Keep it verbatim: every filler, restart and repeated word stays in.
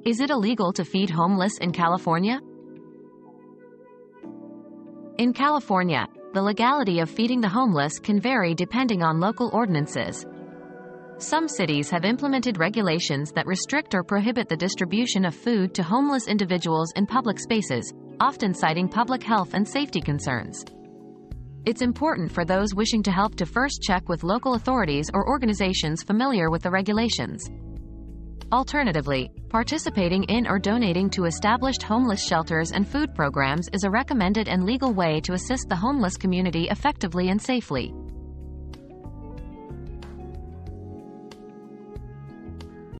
Is it illegal to feed homeless in California? In California, the legality of feeding the homeless can vary depending on local ordinances. Some cities have implemented regulations that restrict or prohibit the distribution of food to homeless individuals in public spaces, often citing public health and safety concerns. It's important for those wishing to help to first check with local authorities or organizations familiar with the regulations. Alternatively, participating in or donating to established homeless shelters and food programs is a recommended and legal way to assist the homeless community effectively and safely.